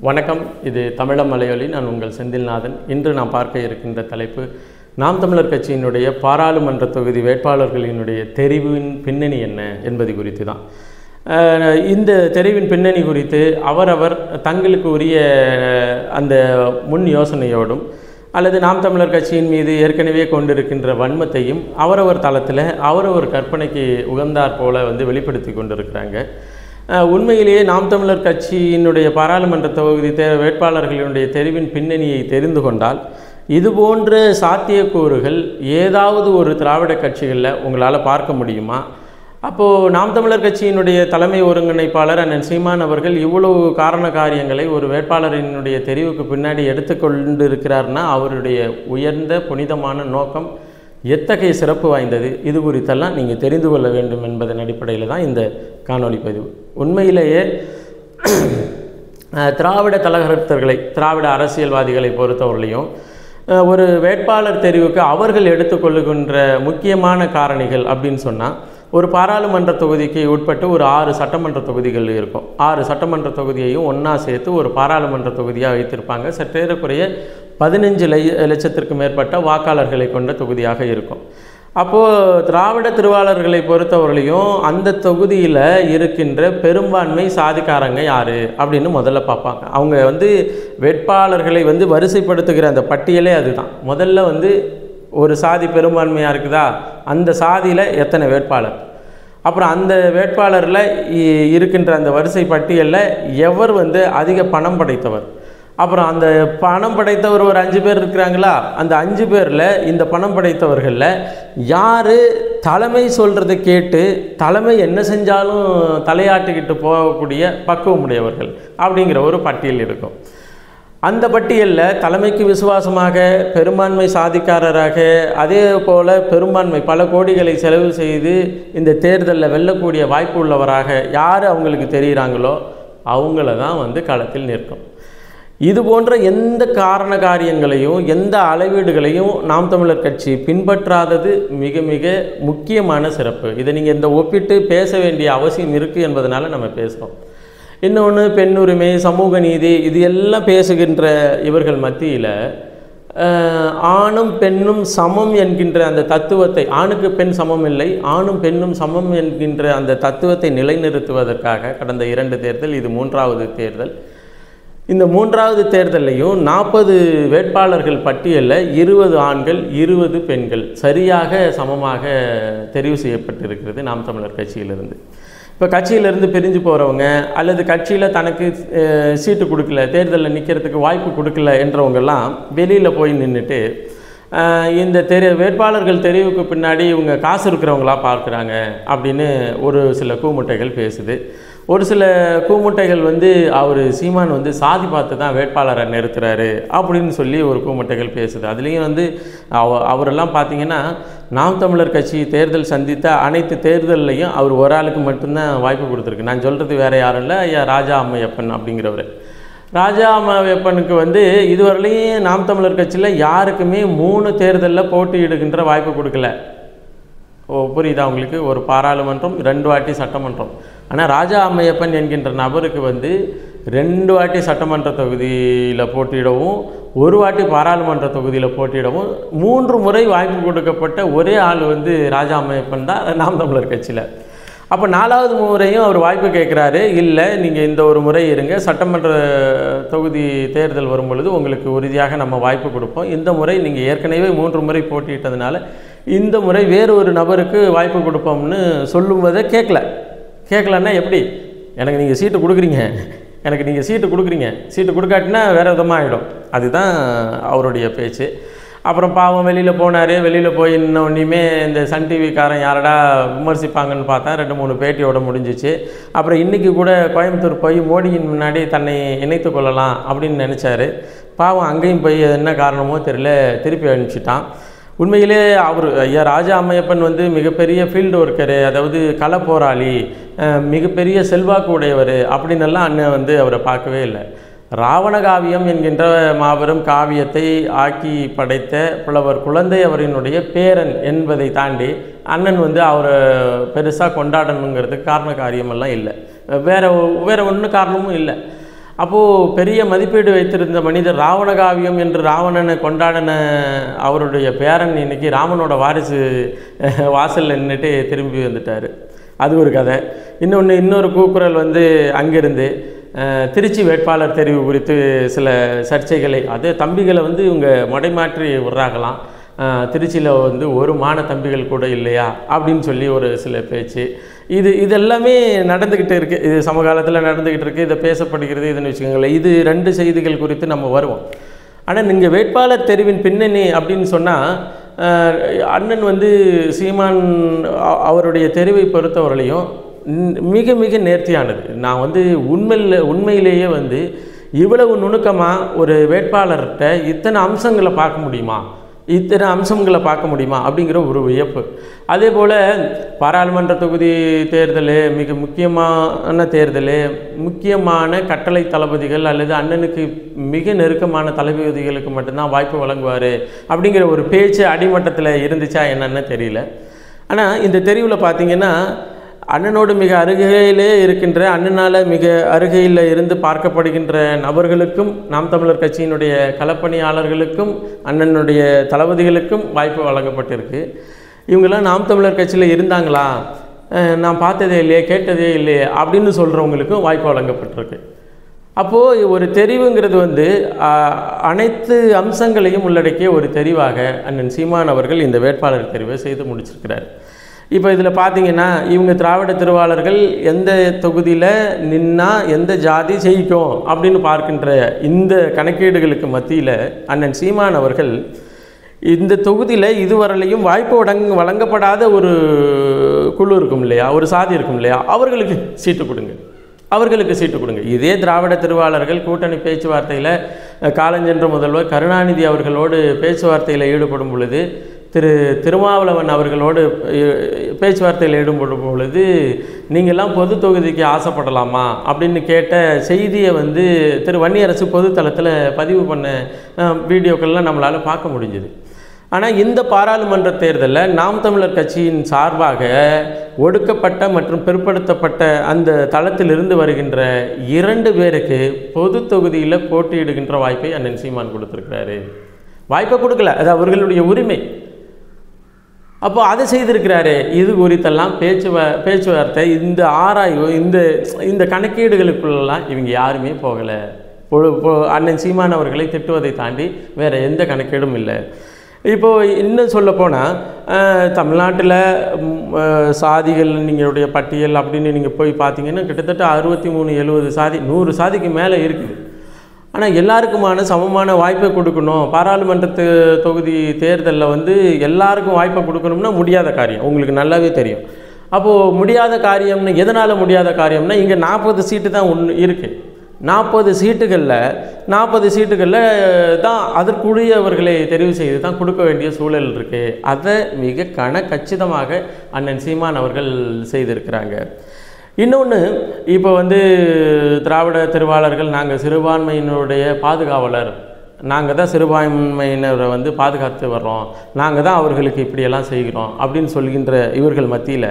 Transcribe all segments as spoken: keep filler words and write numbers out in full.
வணக்கம். இது தமிழம் மலையொலி. நான் உங்கள் செந்தில்நாதன். இன்று நாம் பார்க்க இருக்கின்ற தலைப்பு நாம் தமிழர் கட்சியினுடைய பாராளுமன்ற தொகுதி வேட்பாளர்களினுடைய தெரிவின் பின்னணி என்ன என்பது குறித்து தான். இந்த தெரிவின் பின்னணி குறித்து அவரவர் தங்களுக்கு உரிய அந்த முன் யோசனையோடும் அல்லது நாம் தமிழர் கட்சியின் மீது ஏற்கனவே கொண்டிருக்கின்ற வன்மத்தையும் அவரவர் தளத்தில் அவரவர் கற்பனைக்கு உகந்தாற் போல வந்து வெளிப்படுத்தி கொண்டிருக்கிறாங்க. உண்மையிலேயே நாம் தமிழர் கட்சியினுடைய பாராளுமன்ற தொகுதி தே வேட்பாளர்களினுடைய தெரிவின் பின்னணியை தெரிந்து கொண்டால் இதுபோன்ற சாத்தியக்கூறுகள் ஏதாவது ஒரு திராவிட கட்சிகளில் உங்களால் பார்க்க முடியுமா? அப்போது நாம் தமிழர் கட்சியினுடைய தலைமை ஒருங்கிணைப்பாளர் அண்ணன் சீமான் அவர்கள் இவ்வளவு காரண காரியங்களை ஒரு வேட்பாளரினுடைய தெரிவுக்கு பின்னாடி எடுத்துக்கொண்டு இருக்கிறார்னா அவருடைய உயர்ந்த புனிதமான நோக்கம் எத்தகைய சிறப்பு வாய்ந்தது, இது குறித்தெல்லாம் நீங்கள் தெரிந்து கொள்ள வேண்டும் என்பதன் அடிப்படையில் தான் இந்த காணொளி பதிவு. உண்மையிலேயே திராவிட கழகத்தர்களை திராவிட அரசியல்வாதிகளை பொறுத்தவரையிலையும் ஒரு வேட்பாளர் தெரிவுக்கு அவர்கள் எடுத்துக்கொள்ளுகின்ற முக்கியமான காரணிகள் அப்படின்னு சொன்னால், ஒரு பாராளுமன்ற தொகுதிக்கு உட்பட்டு ஒரு ஆறு சட்டமன்ற தொகுதிகள் இருக்கும். ஆறு சட்டமன்ற தொகுதியையும் ஒன்றா சேர்த்து ஒரு பாராளுமன்ற தொகுதியாக வைத்திருப்பாங்க. சற்றேறக்குறைய பதினஞ்சு லட்சத்திற்கு மேற்பட்ட வாக்காளர்களை கொண்ட தொகுதியாக இருக்கும். அப்போது திராவிட திருவாளர்களை பொறுத்தவரையிலையும் அந்த தொகுதியில் இருக்கின்ற பெரும்பான்மை சாதிக்காரங்க யார் அப்படின்னு முதல்ல பார்ப்பாங்க. அவங்க வந்து வேட்பாளர்களை வந்து வரிசைப்படுத்துகிற அந்த பட்டியலே அதுதான். முதல்ல வந்து ஒரு சாதி பெரும்பான்மையாக இருக்குதா, அந்த சாதியில் எத்தனை வேட்பாளர், அப்புறம் அந்த வேட்பாளரில் இருக்கின்ற அந்த வரிசை பட்டியலில் எவர் வந்து அதிக பணம் படைத்தவர், அப்புறம் அந்த பணம் படைத்தவர் ஒரு அஞ்சு பேர் இருக்கிறாங்களா, அந்த அஞ்சு பேரில் இந்த பணம் படைத்தவர்களில் யார் தலைமை சொல்கிறத கேட்டு தலைமை என்ன செஞ்சாலும் தலையாட்டிக்கிட்டு போகக்கூடிய பக்குவமுடையவர்கள் அப்படிங்கிற ஒரு பட்டியல் இருக்கும். அந்த பட்டியலில் தலைமைக்கு விசுவாசமாக பெரும்பான்மை சாதிக்காரராக அதே போல் பெரும்பான்மை பல கோடிகளை செலவு செய்து இந்த தேர்தலில் வெல்லக்கூடிய வாய்ப்பு உள்ளவராக யார் அவங்களுக்கு தெரிகிறாங்களோ அவங்கள தான் வந்து களத்தில் நிற்கும். இது போன்ற எந்த காரண காரியங்களையும் எந்த அளவீடுகளையும் நாம் தமிழர் கட்சி பின்பற்றாதது மிக மிக முக்கியமான சிறப்பு. இதை நீங்கள் இந்த ஒப்பிட்டு பேச வேண்டிய அவசியம் இருக்குது என்பதனால நம்ம பேசுகிறோம். இன்னொன்று, பெண்ணுரிமை, சமூக நீதி, இது எல்லாம் பேசுகின்ற இவர்கள் மத்தியில் ஆணும் பெண்ணும் சமம் என்கின்ற அந்த தத்துவத்தை, ஆணுக்கு பெண் சமம் இல்லை, ஆணும் பெண்ணும் சமம் என்கின்ற அந்த தத்துவத்தை நிலைநிறுத்துவதற்காக கடந்த இரண்டு தேர்தல், இது மூன்றாவது தேர்தல், இந்த மூன்றாவது தேர்தலையும் நாற்பது வேட்பாளர்கள் பட்டியலில் இருபது ஆண்கள் இருபது பெண்கள் சரியாக சமமாக தெரிவு செய்யப்பட்டிருக்கிறது நாம் தமிழர் கட்சியிலிருந்து. இப்போ கட்சியிலேருந்து பிரிஞ்சு போகிறவங்க அல்லது கட்சியில் தனக்கு சீட்டு கொடுக்கல, தேர்தலில் நிற்கிறதுக்கு வாய்ப்பு கொடுக்கல என்றவங்கெல்லாம் வெளியில் போய் நின்றுட்டு இந்த தெரி வேட்பாளர்கள் தெரிவுக்கு பின்னாடி இவங்க காசு இருக்கிறவங்களா பார்க்குறாங்க அப்படின்னு ஒரு சில கூமுட்டைகள் பேசுது. ஒரு சில கூமுட்டைகள் வந்து அவர் சீமான் வந்து சாதி பார்த்து தான் வேட்பாளரை நிறுத்துறாரு அப்படின்னு சொல்லி ஒரு கூமுட்டைகள் பேசுது. அதுலேயும் வந்து அவ அவரெல்லாம் பார்த்திங்கன்னா நாம் தமிழர் கட்சி தேர்தல் சந்தித்த அனைத்து தேர்தல்லையும் அவர் ஒரு ஆளுக்கு மட்டும்தான் வாய்ப்பு கொடுத்துருக்கு. நான் சொல்கிறது வேறு யாரும் இல்லை, ஐயா ராஜா அம்மையப்பன் அப்படிங்கிறவர். ராஜா அம்மையப்பனுக்கு வந்து இதுவரையிலையும் நாம் தமிழர் கட்சியில் யாருக்குமே மூணு தேர்தலில் போட்டியிடுகின்ற வாய்ப்பு கொடுக்கல. ஓ, புரியுதா உங்களுக்கு? ஒரு பாராளுமன்றம், ரெண்டு வாட்டி சட்டமன்றம். ஆனால் ராஜா அம்மையப்பன் என்கின்ற நபருக்கு வந்து ரெண்டு வாட்டி சட்டமன்ற தொகுதியில் போட்டியிடவும் ஒரு வாட்டி பாராளுமன்ற தொகுதியில் போட்டியிடவும் மூன்று முறை வாய்ப்பு கொடுக்கப்பட்ட ஒரே ஆள் வந்து ராஜா அம்மையப்பன் தான் நாம் தமிழர் கட்சியில். அப்போ நாலாவது முறையும் அவர் வாய்ப்பு கேட்குறாரு. இல்லை, நீங்கள் இந்த ஒரு முறை இருங்க, சட்டமன்ற தொகுதி தேர்தல் வரும் பொழுது உங்களுக்கு உறுதியாக நம்ம வாய்ப்பு கொடுப்போம், இந்த முறை நீங்கள் ஏற்கனவே மூன்று முறை போட்டியிட்டதுனால இந்த முறை வேறு ஒரு நபருக்கு வாய்ப்பு கொடுப்போம்னு சொல்லும்போதே கேட்கல. கேட்கலன்னா எப்படி? எனக்கு நீங்கள் சீட்டு கொடுக்குறீங்க, எனக்கு நீங்கள் சீட்டு கொடுக்குறீங்க, சீட்டு கொடுக்காட்டினா வேறு விதமாக ஆகிடும். அதுதான் அவருடைய பேச்சு. அப்புறம் பாவம் வெளியில் போனார். வெளியில் போய் இன்னொன்றையுமே இந்த சன் டிவிக்காரன் யாரடா விமர்சிப்பாங்கன்னு பார்த்தா ரெண்டு மூணு பேட்டியோட முடிஞ்சிச்சு. அப்புறம் இன்றைக்கி கூட கோயம்புத்தூர் போய் மோடியின் முன்னாடி தன்னை இணைத்து கொள்ளலாம் அப்படின்னு நினச்சார். பாவம் அங்கேயும் போய் என்ன காரணமோ தெரியல திருப்பி அனுப்பிச்சிட்டான். உண்மையிலே அவர் ஐயா ராஜா அம்மையப்பன் வந்து மிகப்பெரிய ஃபீல்டு ஒர்க்கரு, அதாவது கள போராளி, மிகப்பெரிய செல்வாக்கு உடையவர் அப்படின்னெல்லாம் அண்ணன் வந்து அவரை பார்க்கவே இல்லை. ராவண காவியம் என்கின்ற மாபெரும் காவியத்தை ஆக்கி படைத்த புலவர் குழந்தை அவரினுடைய பேரன் என்பதை தாண்டி அண்ணன் வந்து அவரை பெருசாக கொண்டாடணுங்கிறதுக்கு காரண காரியமெல்லாம் இல்லை, வேறு வேறு ஒன்றும் காரணமும் இல்லை. அப்போது பெரிய மதிப்பீடு வைத்திருந்த மனிதர் ராவணகாவியம் என்று ராவணனை கொண்டாடின அவருடைய பேரன் இன்னைக்கு ராமனோட வாரிசு வாசலில் நின்றுட்டு திரும்பி வந்துட்டார். அது ஒரு கதை. இன்னொன்று இன்னொரு கூக்குரல் வந்து அங்கிருந்து திருச்சி வேட்பாளர் தெரிவு குறித்து சில சர்ச்சைகளை, அதே தம்பிகளை வந்து இவங்க மடைமாற்றி விட்றாங்களாம். திருச்சியில் வந்து ஒரு மான தம்பிகள் கூட இல்லையா அப்படின்னு சொல்லி ஒரு சில பேச்சு. இது இதெல்லாமே நடந்துக்கிட்டு இருக்குது. இது சமகாலத்தில் நடந்துக்கிட்டு இருக்குது. இதை பேசப்படுகிறது. இதுன்னு வச்சுக்கோங்களேன். இது ரெண்டு செய்திகள் குறித்து நம்ம வருவோம். ஆனால் நீங்கள் வேட்பாளர் தெரிவின் பின்னணி அப்படின்னு சொன்னால், அண்ணன் வந்து சீமான் அவருடைய தெரிவை பொறுத்தவரையிலையும் மிக மிக நேர்த்தியானது. நான் வந்து உண்மையில் உண்மையிலேயே வந்து இவ்வளவு நுணுக்கமாக ஒரு வேட்பாளர்கிட்ட இத்தனை அம்சங்களை பார்க்க முடியுமா, இத்தனை அம்சங்களை பார்க்க முடியுமா அப்படிங்கிற ஒரு வியப்பு. அதே போல் பாராளுமன்ற தொகுதி தேர்தல் மிக முக்கியமான தேர்தல், முக்கியமான கட்டளை தளபதிகள் அல்லது அண்ணனுக்கு மிக நெருக்கமான தளபதிகளுக்கு மட்டும்தான் வாய்ப்பு வழங்குவார் அப்படிங்கிற ஒரு பேச்சு அடிமட்டத்தில் இருந்துச்சா என்னன்னு தெரியல. ஆனால் இந்த தெரிவில் பார்த்திங்கன்னா அண்ணனோடு மிக அருகிலே இருக்கின்ற, அண்ணனால் மிக அருகையில் இருந்து பார்க்கப்படுகின்ற நபர்களுக்கும், நாம் தமிழர் கட்சியினுடைய களப்பணியாளர்களுக்கும், அண்ணனுடைய தளபதிகளுக்கும் வாய்ப்பு வழங்கப்பட்டிருக்கு. இவங்கெல்லாம் நாம் தமிழர் கட்சியில் இருந்தாங்களா, நான் பார்த்ததே இல்லையே, கேட்டதே இல்லையே அப்படின்னு சொல்கிறவங்களுக்கும் வாய்ப்பு வழங்கப்பட்டிருக்கு. அப்போது ஒரு தெரிவுங்கிறது வந்து அனைத்து அம்சங்களையும் உள்ளடக்கிய ஒரு தெரிவாக அண்ணன் சீமான் அவர்கள் இந்த வேட்பாளர் தெரிவை செய்து முடிச்சிருக்கிறார். இப்போ இதில் பார்த்தீங்கன்னா இவங்க திராவிட திருவாளர்கள் எந்த தொகுதியில் நின்னா எந்த ஜாதி ஜெயிக்கும் அப்படின்னு பார்க்கின்ற இந்த கணக்கீடுகளுக்கு மத்தியில் அண்ணன் சீமான் அவர்கள் இந்த தொகுதியில் இதுவரையிலையும் வாய்ப்பு வழங்க வழங்கப்படாத ஒரு குழு இருக்கும் இல்லையா, ஒரு சாதி இருக்கும் இல்லையா, அவர்களுக்கு சீட்டு கொடுங்க, அவர்களுக்கு சீட்டு கொடுங்க. இதே திராவிட திருவாளர்கள் கூட்டணி பேச்சுவார்த்தையில் காலஞ்சென்ற முதல்வர் கருணாநிதி அவர்களோடு பேச்சுவார்த்தையில் ஈடுபடும் பொழுது, திரு திருமாவளவன் அவர்களோடு பேச்சுவார்த்தையில் ஈடுபடும் பொழுது, நீங்கள்லாம் பொது தொகுதிக்கு ஆசைப்படலாமா அப்படின்னு கேட்ட செய்தியை வந்து திரு வன்னியரசு பொதுத்தளத்தில் பதிவு பண்ண வீடியோக்கள்லாம் நம்மளால் பார்க்க முடிஞ்சுது. ஆனால் இந்த பாராளுமன்ற தேர்தலில் நாம் தமிழர் கட்சியின் சார்பாக ஒடுக்கப்பட்ட மற்றும் பிற்படுத்தப்பட்ட அந்த தளத்திலிருந்து வருகின்ற இரண்டு பேருக்கு பொது தொகுதியில் போட்டியிடுகின்ற வாய்ப்பை அண்ணன் சீமான் கொடுத்துருக்கிறாரு. வாய்ப்பை கொடுக்கல, அது அவர்களுடைய உரிமை. அப்போ அதை செய்திருக்கிறாரு. இது குறித்தெல்லாம் பேச்சு பேச்சுவார்த்தை இந்த ஆராய்வு இந்த இந்த கணக்கீடுகளுக்குள்ளெல்லாம் இவங்க யாருமே போகலை. அண்ணன் சீமான் அவர்களை திட்டுவதை தாண்டி வேறு எந்த கணக்கீடும் இல்லை. இப்போது இன்னும் சொல்லப்போனால் தமிழ்நாட்டில் சாதிகள் நீங்களுடைய பட்டியல் அப்படின்னு நீங்கள் போய் பார்த்தீங்கன்னா கிட்டத்தட்ட அறுபத்தி மூணு எழுபது சாதி நூறு சாதிக்கு மேலே இருக்குது. ஆனால் எல்லாருக்குமான சமமான வாய்ப்பை கொடுக்கணும், பாராளுமன்ற தொகுதி தேர்தலில் வந்து எல்லாருக்கும் வாய்ப்பை கொடுக்கணும்னா முடியாத காரியம், உங்களுக்கு நல்லாவே தெரியும். அப்போது முடியாத காரியம்னு எதனால் முடியாத காரியம்னா, இங்கே நாற்பது சீட்டு தான் ஒன்று இருக்குது. நாற்பது சீட்டுகளில் நாற்பது சீட்டுகளில் தான் அதற்குரியவர்களை தெரிவு செய்து தான் கொடுக்க வேண்டிய சூழல் இருக்குது. அதை மிக கன கச்சிதமாக அண்ணன் சீமான் அவர்கள் செய்திருக்கிறாங்க. இன்னொன்று, இப்போ வந்து திராவிட திருவாளர்கள் நாங்கள் சிறுபான்மையினருடைய பாதுகாவலர், நாங்கள் தான் சிறுபான்மையினரை வந்து பாதுகாத்து வர்றோம், நாங்கள் தான் அவர்களுக்கு இப்படியெல்லாம் செய்கிறோம் அப்படின்னு சொல்கின்ற இவர்கள் மத்தியில்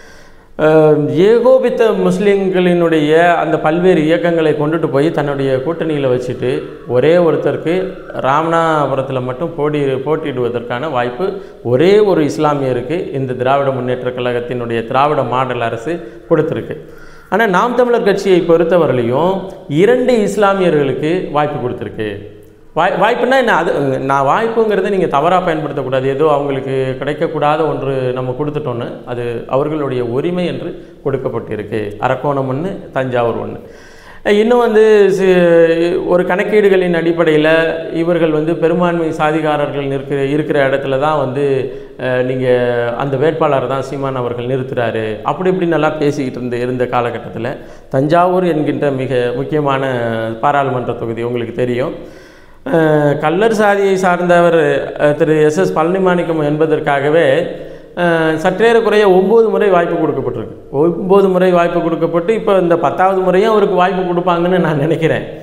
ஏகோபித்த முஸ்லீம்களினுடைய அந்த பல்வேறு இயக்கங்களை கொண்டுட்டு போய் தன்னுடைய கூட்டணியில் வச்சுட்டு ஒரே ஒருத்தருக்கு ராமநாதபுரத்தில் மட்டும் போட்டி போட்டியிடுவதற்கான வாய்ப்பு ஒரே ஒரு இஸ்லாமியருக்கு இந்த திராவிட முன்னேற்ற கழகத்தினுடைய திராவிட மாடல் அரசு கொடுத்துருக்கு. ஆனால் நாம் தமிழர் கட்சியை பொறுத்தவரையிலையும் இரண்டு இஸ்லாமியர்களுக்கு வாய்ப்பு கொடுத்துருக்கு. வாய் வாய்ப்புனா என்ன, அது நான் வாய்ப்புங்கிறத நீங்கள் தவறாக பயன்படுத்தக்கூடாது. ஏதோ அவங்களுக்கு கிடைக்கக்கூடாத ஒன்று நம்ம கொடுத்துட்டோன்னு, அது அவர்களுடைய உரிமை என்று கொடுக்கப்பட்டிருக்கு. அரக்கோணம் ஒன்று, தஞ்சாவூர் ஒன்று. இன்னும் வந்து ஒரு கணக்கீடுகளின் அடிப்படையில் இவர்கள் வந்து பெரும்பான்மை சாதிகாரர்கள் இருக்கிற இருக்கிற இடத்துல தான் வந்து நீங்கள் அந்த வேட்பாளர் தான் சீமான் அவர்கள் நிறுத்துகிறாரு அப்படி இப்படி நல்லா பேசிக்கிட்டு இருந்த இருந்த காலகட்டத்தில் தஞ்சாவூர் என்கின்ற மிக முக்கியமான பாராளுமன்ற தொகுதி உங்களுக்கு தெரியும். கல்லர் சாதியை சார்ந்தவர் திரு எஸ் எஸ் பழனிமாணிக்கம் என்பதற்காகவே சற்றேறக்குறைய ஒம்பது முறை வாய்ப்பு கொடுக்கப்பட்டிருக்கு. ஒம்பது முறை வாய்ப்பு கொடுக்கப்பட்டு இப்போ இந்த பத்தாவது முறையும் அவருக்கு வாய்ப்பு கொடுப்பாங்கன்னு நான் நினைக்கிறேன்.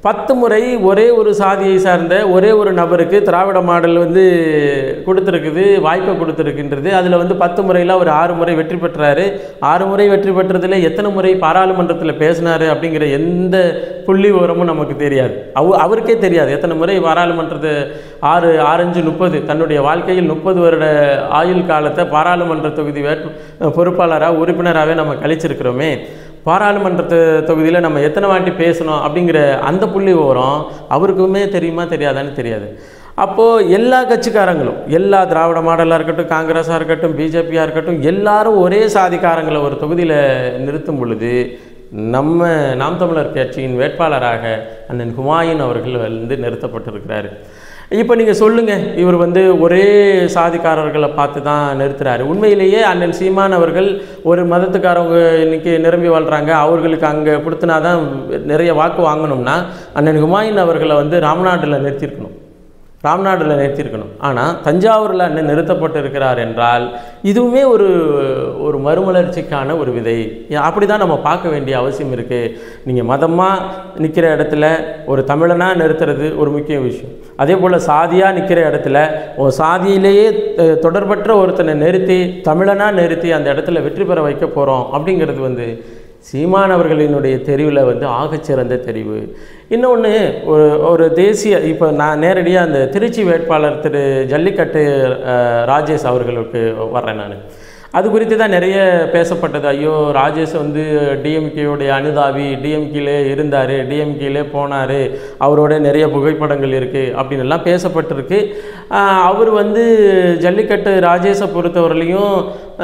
பத்து முறை ஒரே ஒரு சாதியை சார்ந்த ஒரே ஒரு நபருக்கு திராவிட மாடல் வந்து கொடுத்துருக்குது, வாய்ப்பை கொடுத்துருக்குன்றது. அதில் வந்து பத்து முறையில் ஒரு ஆறு முறை வெற்றி பெற்றார். ஆறு முறை வெற்றி பெற்றதில் எத்தனை முறை பாராளுமன்றத்தில் பேசினார் அப்படிங்கிற எந்த புள்ளி விவரமும் நமக்கு தெரியாது. அவ அவருக்கே தெரியாது எத்தனை முறை பாராளுமன்றத்தை ஆறு ஆறஞ்சு முப்பது தன்னுடைய வாழ்க்கையில் முப்பது வருட ஆயுள் காலத்தை பாராளுமன்ற தொகுதி வேட்பு பொறுப்பாளராக உறுப்பினராகவே நம்ம கழிச்சிருக்கிறோமே. பாராளுமன்ற தொகுதியில் நம்ம எத்தனை வாட்டி பேசணும் அப்படிங்கிற அந்த புள்ளி விவரம் அவருக்குமே தெரியுமா தெரியாதான்னு தெரியாது. அப்போது எல்லா கட்சிக்காரங்களும், எல்லா திராவிட மாடலாக இருக்கட்டும், காங்கிரஸாக இருக்கட்டும், பிஜேபியாக இருக்கட்டும், எல்லாரும் ஒரே சாதிக்காரங்களை ஒரு தொகுதியில் நிறுத்தும் பொழுது நம்ம நாம் தமிழர் கட்சியின் வேட்பாளராக அண்ணன் ஹுமாயூன் அவர்கள் வந்து நிறுத்தப்பட்டிருக்கிறாரு. இப்போ நீங்கள் சொல்லுங்கள், இவர் வந்து ஒரே சாதிக்காரர்களை பார்த்து தான் நிறுத்துகிறாரு. உண்மையிலேயே அண்ணன் சீமான் அவர்கள் ஒரு மதத்துக்காரவங்க இன்றைக்கி நிரம்பி வாழ்கிறாங்க, அவர்களுக்கு அங்கே கொடுத்தனா தான் நிறைய வாக்கு வாங்கணும்னா அண்ணன் ஹுமாயூன் அவர்களை வந்து ராம்நாட்டில் நிறுத்தியிருக்கணும் ராம்நாட்டில் நிறுத்தியிருக்கணும் ஆனால் தஞ்சாவூரில் அண்ணன் நிறுத்தப்பட்டு இருக்கிறார் என்றால் இதுவுமே ஒரு ஒரு மறுமலர்ச்சிக்கான ஒரு விதை. அப்படி தான் நம்ம பார்க்க வேண்டிய அவசியம் இருக்குது. நீங்கள் மதமாக நிற்கிற இடத்துல ஒரு தமிழனாக நிறுத்துறது ஒரு முக்கிய விஷயம். அதே போல் சாதியாக நிற்கிற இடத்துல ஒரு சாதியிலேயே தொடர்பற்ற ஒருத்தனை நிறுத்தி தமிழனாக நிறுத்தி அந்த இடத்துல வெற்றி பெற வைக்க போகிறோம் அப்படிங்கிறது வந்து சீமானவர்களினுடைய தெரிவில் வந்து ஆகச்சிறந்த தெரிவு. இன்னொன்று, ஒரு ஒரு தேசிய இப்போ நான் நேரடியாக அந்த திருச்சி வேட்பாளர் திரு ஜல்லிக்கட்டு ராஜேஷ் அவர்களுக்கு வர்றேன். நான் அது குறித்து தான் நிறைய பேசப்பட்டது. ஐயோ, ராஜேஷ் வந்து டிஎம்கேயோடைய அனுதாபி, டிஎம்கேலே இருந்தார், டிஎம்கேலே போனார், அவரோட நிறைய புகைப்படங்கள் இருக்குது அப்படின்னு எல்லாம் பேசப்பட்டிருக்கு. அவர் வந்து ஜல்லிக்கட்டு ராஜேஷை பொறுத்தவரையிலையும்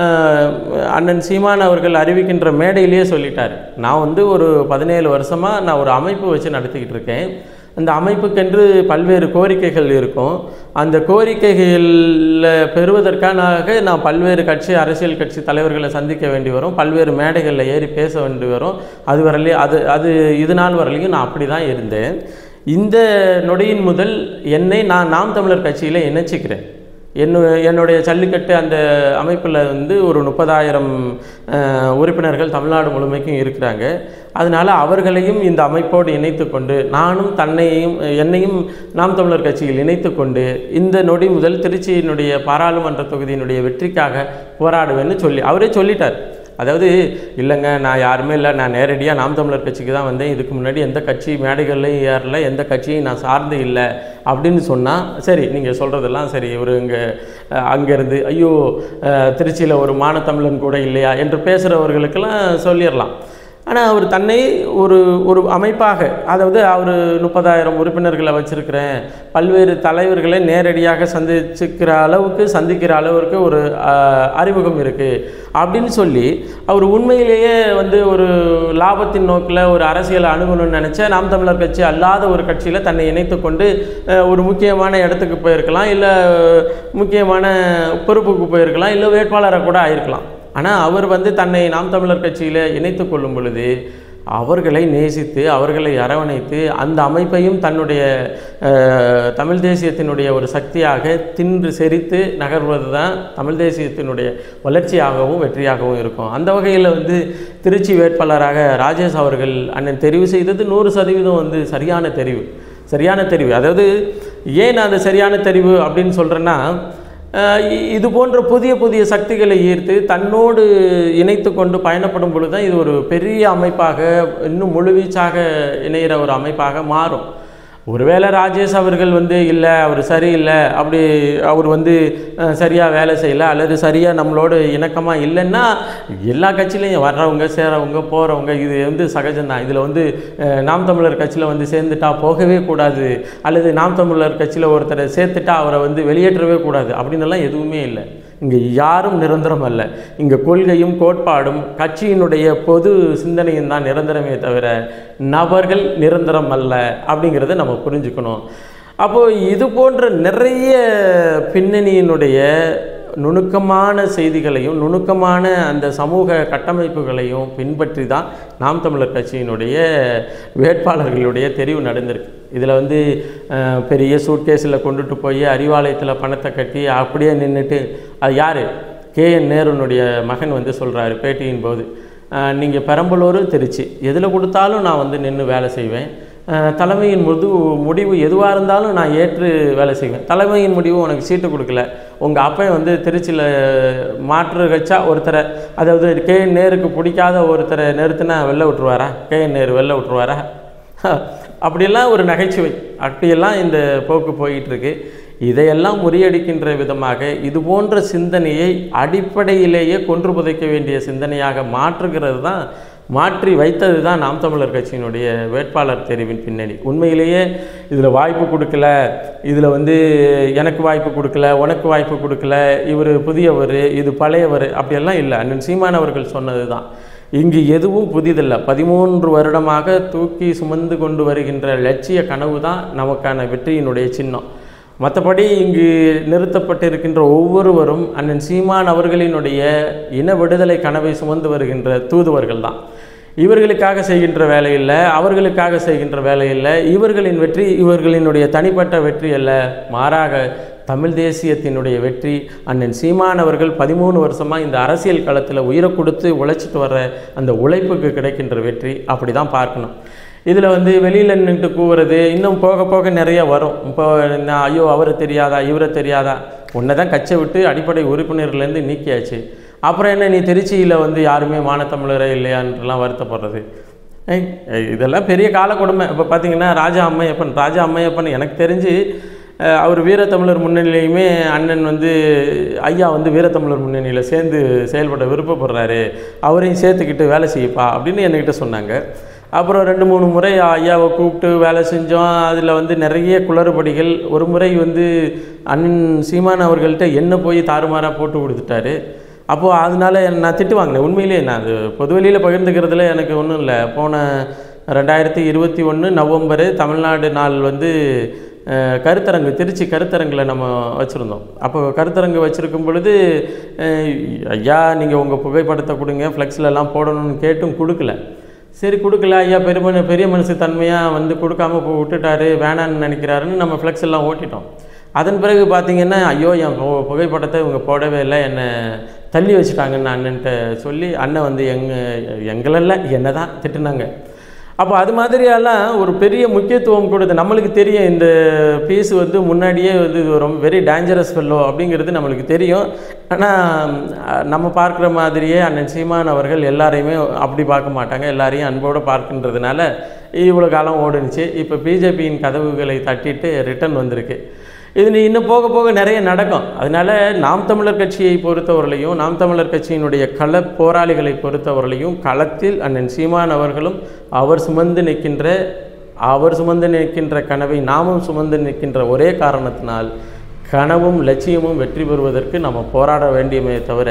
அண்ணன் சீமான் அவர்கள் அறிவிக்கின்ற மேடையிலேயே சொல்லிட்டார், நான் வந்து ஒரு பதினேழு வருஷமாக நான் ஒரு அமைப்பு வச்சு நடத்திக்கிட்டு இருக்கேன். அந்த அமைப்புக்கென்று பல்வேறு கோரிக்கைகள் இருக்கும். அந்த கோரிக்கைகளில் பெறுவதற்காக நான் பல்வேறு கட்சி அரசியல் கட்சி தலைவர்களை சந்திக்க வேண்டி வரும், பல்வேறு மேடைகளில் ஏறி பேச வேண்டி வரும். அது வரலையும் அது அது இது நாள் வரலையும் நான் அப்படி தான் இருந்தேன். இந்த நொடியின் முதல் என்னை நான் நாம் தமிழர் கட்சியில் இணைச்சிக்கிறேன். என்ன என்னுடைய ஜல்லிக்கட்டு அந்த அமைப்பில் வந்து ஒரு முப்பதாயிரம் உறுப்பினர்கள் தமிழ்நாடு முழுமைக்கும் இருக்கிறாங்க. அதனால் அவர்களையும் இந்த அமைப்போடு இணைத்து கொண்டு நானும் தன்னையும் என்னையும் நாம் தமிழர் கட்சியில் இணைத்து கொண்டு இந்த நொடி முதல் திருச்சியினுடைய பாராளுமன்ற தொகுதியினுடைய வெற்றிக்காக போராடுவேன்னு சொல்லி அவரே சொல்லிட்டார். அதாவது இல்லைங்க, நான் யாருமே இல்லை, நான் நேரடியாக நாம் தமிழர் கட்சிக்கு தான் வந்தேன், இதுக்கு முன்னாடி எந்த கட்சி மேடைகள்லையும் ஏறல, எந்த கட்சியும் நான் சார்ந்து இல்லை அப்படின்னு சொன்னால் சரி, நீங்கள் சொல்கிறதெல்லாம் சரி. இவர் இங்கே அங்கேருந்து ஐயோ திருச்சியில் ஒரு மானத்தமிழன் கூட இல்லையா என்று பேசுகிறவர்களுக்கெல்லாம் சொல்லிடலாம். ஆனால் அவர் தன்னை ஒரு ஒரு அமைப்பாக, அதாவது அவர் முப்பதாயிரம் உறுப்பினர்களை வச்சுருக்கிறேன், பல்வேறு தலைவர்களை நேரடியாக சந்திச்சுக்கிற அளவுக்கு சந்திக்கிற அளவுக்கு ஒரு அறிமுகம் இருக்குது அப்படின்னு சொல்லி அவர் உண்மையிலேயே வந்து ஒரு லாபத்தின் நோக்கில் ஒரு அரசியலை அணுகணும்னு நினச்ச நாம் தமிழர் கட்சி அல்லாத ஒரு கட்சியில் தன்னை இணைத்து கொண்டு ஒரு முக்கியமான இடத்துக்கு போயிருக்கலாம், இல்லை முக்கியமான பொறுப்புக்கு போயிருக்கலாம், இல்லை வேட்பாளரை கூட ஆயிருக்கலாம். ஆனால் அவர் வந்து தன்னை நாம் தமிழர் கட்சியில் இணைத்து கொள்ளும் பொழுது அவர்களை நேசித்து அவர்களை அரவணைத்து அந்த அமைப்பையும் தன்னுடைய தமிழ் தேசியத்தினுடைய ஒரு சக்தியாக தின்று செறித்து நகர்வது தான் தமிழ் தேசியத்தினுடைய வளர்ச்சியாகவும் வெற்றியாகவும் இருக்கும். அந்த வகையில் வந்து திருச்சி வேட்பாளராக ராஜேஷ் அவர்கள் அண்ணன் தெரிவு செய்தது நூறு சதவீதம் வந்து சரியான தெரிவு சரியான தெரிவு அதாவது ஏன் அந்த சரியான தெரிவு அப்படின்னு சொல்கிறேன்னா, இது போன்ற புதிய புதிய சக்திகளை ஈர்த்து தன்னோடு இணைத்து கொண்டு பயணப்படும் பொழுது தான் இது ஒரு பெரிய அமைப்பாக இன்னும் முழுவீச்சாக இணைகிற ஒரு அமைப்பாக மாறும். ஒருவேளை ராஜேஷ் அவர்கள் வந்து இல்லை அவர் சரியில்லை, அப்படி அவர் வந்து சரியாக வேலை செய்யலை அல்லது சரியாக நம்மளோட இணக்கமாக இல்லைன்னா எல்லா கட்சியிலையும் வர்றவங்க சேரவங்க போகிறவங்க இது வந்து சகஜம்தான். இதில் வந்து நாம் தமிழர் கட்சியில் வந்து சேர்ந்துட்டா போகவே கூடாது, அல்லது நாம் தமிழர் கட்சியில் ஒருத்தரை சேர்த்துட்டா அவரை வந்து வெளியேற்றவே கூடாது அப்படின்னெல்லாம் எதுவுமே இல்லை. இங்கே யாரும் நிரந்தரம் அல்ல. இங்கே கொள்கையும் கோட்பாடும் கட்சியினுடைய பொது சிந்தனையும் தான் நிரந்தரமே தவிர நபர்கள் நிரந்தரம் அல்ல அப்படிங்கிறத நம்ம புரிஞ்சுக்கணும். அப்போது இது போன்ற நிறைய பின்னணியினுடைய நுணுக்கமான செய்திகளையும் நுணுக்கமான அந்த சமூக கட்டமைப்புகளையும் பின்பற்றி தான் நாம் தமிழர் கட்சியினுடைய வேட்பாளர்களுடைய தெரிவு நடந்திருக்கு. இதில் வந்து பெரிய சூட்கேஸில் கொண்டுட்டு போய் அறிவாலயத்தில் பணத்தை கட்டி அப்படியே நின்றுட்டு, அது யார் கே என் நேருனுடைய மகன் வந்து சொல்கிறாரு பேட்டியின் போது, நீங்கள் பெரம்பலூர் திருச்சி எதில் கொடுத்தாலும் நான் வந்து நின்று வேலை செய்வேன், தலைமையின் முது முடிவு எதுவாக இருந்தாலும் நான் ஏற்று வேலை செய்வேன். தலைமையின் முடிவு உனக்கு சீட்டு கொடுக்கல, உங்கள் அப்பன் வந்து திருச்சியில் மாற்று கட்சா ஒருத்தரை, அதாவது கே என் நேருக்கு பிடிக்காத ஒருத்தரை நிறுத்தினா வெளில விட்டுருவாரா? கே என் நேரு வெளில விட்டுருவாரா? அப்படியெல்லாம் ஒரு நகைச்சுவை, அப்படியெல்லாம் இந்த போக்கு போயிட்டுருக்கு. இதையெல்லாம் முறியடிக்கின்ற விதமாக இது போன்ற சிந்தனையை அடிப்படையிலேயே கொன்று புதைக்க வேண்டிய சிந்தனையாக மாற்றுகிறது தான், மாற்றி வைத்தது தான் நாம் தமிழர் கட்சியினுடைய வேட்பாளர் தெரிவின் பின்னணி. உண்மையிலேயே இதில் வாய்ப்பு கொடுக்கல, இதில் வந்து எனக்கு வாய்ப்பு கொடுக்கல, உனக்கு வாய்ப்பு கொடுக்கல, இவர் புதியவர், இது பழையவர், அப்படியெல்லாம் இல்லை. அண்ணன் சீமான் அவர்கள் சொன்னது தான். இங்கு எதுவும் புதிதில்லை. பதிமூன்று வருடமாக தூக்கி சுமந்து கொண்டு வருகின்ற லட்சிய கனவு தான் நமக்கான வெற்றியினுடைய சின்னம். மற்றபடி இங்கு நிறுத்தப்பட்டிருக்கின்ற ஒவ்வொருவரும் அண்ணன் சீமான் அவர்களினுடைய இன விடுதலை கனவை சுமந்து வருகின்ற தூதுவர்கள் தான். இவர்களுக்காக செய்கின்ற வேலை இல்லை, அவர்களுக்காக செய்கின்ற வேலை இல்லை. இவர்களின் வெற்றி இவர்களினுடைய தனிப்பட்ட வெற்றி அல்ல, மாறாக தமிழ் தேசியத்தினுடைய வெற்றி. அண்ணன் சீமான் அவர்கள் பதிமூணு வருஷமாக இந்த அரசியல் களத்தில் உயிரை கொடுத்து உழைச்சிட்டு வர்ற அந்த உழைப்புக்கு கிடைக்கின்ற வெற்றி. அப்படி தான் பார்க்கணும். இதில் வந்து வெளியில் நின்றுட்டு கூவுறது இன்னும் போக போக நிறைய வரும். இப்போ நான் ஐயோ அவரை தெரியாதா, இவரை தெரியாதா, உன்னை தான் கட்சி விட்டு அடிப்படை உறுப்பினர்லேருந்து நீக்கியாச்சு, அப்புறம் என்ன நீ திருச்சியில் வந்து யாருமே மானத்தமிழரே இல்லையான்ட்டுலாம் வருத்தப்படுறது, இதெல்லாம் பெரிய கால கொடுமை. இப்போ பார்த்திங்கன்னா ராஜா அம்மையப்பன், ராஜா அம்மையப்பன் எனக்கு தெரிஞ்சு அவர் வீரத்தமிழர் முன்னணியிலையுமே அண்ணன் வந்து ஐயா வந்து வீரத்தமிழர் முன்னணியில் சேர்ந்து செயல்பட விருப்பப்படுறாரு, அவரையும் சேர்த்துக்கிட்டு வேலை செய்யப்பா அப்படின்னு என்கிட்ட சொன்னாங்க. அப்புறம் ரெண்டு மூணு முறை ஐயாவை கூப்பிட்டு வேலை செஞ்சோம். அதில் வந்து நிறைய குளறுபடிகள். ஒரு முறை வந்து அண்ணன் சீமான் அவர்கள்ட்ட என்ன போய் தாறுமாறாக போட்டு கொடுத்துட்டாரு. அப்போது அதனால நான் திட்டு வாங்கினேன். உண்மையிலேயே நான் அது பொது வெளியில் பகிர்ந்துக்கிறதுல எனக்கு ஒன்றும் இல்லை. போன ரெண்டாயிரத்தி இருபத்தி ஒன்று நவம்பரு தமிழ்நாடு நாள் வந்து கருத்தரங்கு, திருச்சி கருத்தரங்கில் நம்ம வச்சுருந்தோம். அப்போ கருத்தரங்கு வச்சுருக்கும் பொழுது ஐயா நீங்கள் உங்கள் புகைப்படத்தை கொடுங்க, ஃப்ளெக்ஸ்லலாம் போடணும்னு கேட்டும் கொடுக்கல. சரி கொடுக்கல, ஐயா பெரிய பெரிய மனுஷ தன்மையாக வந்து கொடுக்காம போ விட்டுட்டாரு, வேணான்னு நினைக்கிறாருன்னு நம்ம ஃப்ளெக்ஸ் எல்லாம் ஓட்டிட்டோம். அதன் பிறகு பார்த்திங்கன்னா ஐயோ என் புகைப்படத்தை இவங்க போடவே இல்லை, என்னை தள்ளி வச்சுட்டாங்கன்னு அண்ணன்ட்ட சொல்லி அண்ணன் வந்து எங்கள் எங்களெல்லாம் என்னை தான் திட்டுனாங்க. அப்போ அது மாதிரியெல்லாம் ஒரு பெரிய முக்கியத்துவம் கொடுத்து, நம்மளுக்கு தெரியும் இந்த பீஸ் வந்து முன்னாடியே வந்து இது ரொம்ப வெரி டேஞ்சரஸ் ஃபெல்லோ அப்படிங்கிறது நம்மளுக்கு தெரியும். ஆனால் நம்ம பார்க்குற மாதிரியே அண்ணன் சீமான் அவர்கள் எல்லாரையுமே அப்படி பார்க்க மாட்டாங்க, எல்லாரையும் அன்போடு பார்க்கின்றதுனால இவ்வளோ காலம் ஓடுனுச்சு. இப்போ பிஜேபியின் கதவுகளை தட்டிட்டு ரிட்டன் வந்திருக்கு. இது நீ இன்னும் போக போக நிறைய நடக்கும். அதனால் நாம் தமிழர் கட்சியை பொறுத்தவரையிலையும், நாம் தமிழர் கட்சியினுடைய கள போராளிகளை பொறுத்தவரையிலையும் களத்தில் அண்ணன் சீமான் அவர்களும் அவர் சுமந்து நிற்கின்ற அவர் சுமந்து நிற்கின்ற கனவை நாமும் சுமந்து நிற்கின்ற ஒரே காரணத்தினால் கனவும் லட்சியமும் வெற்றி பெறுவதற்கு நம்ம போராட வேண்டியமே தவிர,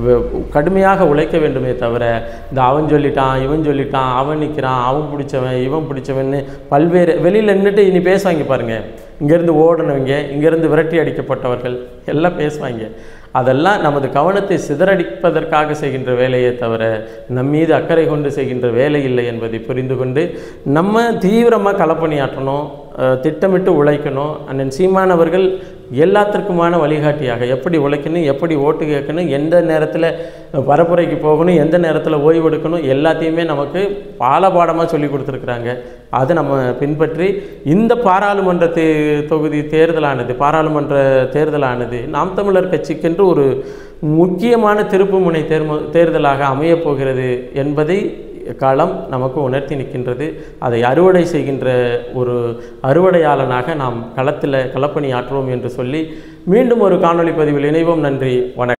கடுமையாக உழைக்க வேண்டுமே தவிர, இந்த அவன் சொல்லிட்டான், இவன் சொல்லிட்டான், அவன் நிற்கிறான், அவன் பிடிச்சவன், இவன் பிடிச்சவன்னு பல்வேறு வெளியில் நின்றுட்டு இனி பேசுவாங்க பாருங்கள். இங்கேருந்து ஓடினவங்க, இங்கேருந்து விரட்டி அடிக்கப்பட்டவர்கள் எல்லாம் பேசுவாங்க. அதெல்லாம் நமது கவனத்தை சிதறடிப்பதற்காக செய்கின்ற வேலையை தவிர நம்மீது அக்கறை கொண்டு செய்கின்ற வேலை இல்லை என்பதை புரிந்து கொண்டு நம்ம தீவிரமாக களப்பணியாற்றணும், திட்டமிட்டு உழைக்கணும். அண்ணன் சீமான் அவர்கள் எல்லாத்திற்குமான வழிகாட்டியாக எப்படி உழைக்கணும், எப்படி ஓட்டு கேட்கணும், எந்த நேரத்தில் பரப்புரைக்கு போகணும், எந்த நேரத்தில் ஓய்வு எடுக்கணும், எல்லாத்தையுமே நமக்கு பாலபாடமாக சொல்லி கொடுத்துருக்குறாங்க. அதை நம்ம பின்பற்றி இந்த பாராளுமன்ற தே தொகுதி தேர்தலானது பாராளுமன்ற தேர்தலானது நாம் தமிழர் கட்சிக்கென்று ஒரு முக்கியமான திருப்பு முனை தேர்ம தேர்தலாக அமையப்போகிறது என்பதை களம் நமக்கு உணர்த்தி நிற்கின்றது. அதை அறுவடை செய்கின்ற ஒரு அறுவடையாளனாக நாம் களத்தில் களப்பணி ஆற்றுவோம் என்று சொல்லி மீண்டும் ஒரு காணொளி பதிவில் இணைவோம். நன்றி, வணக்கம்.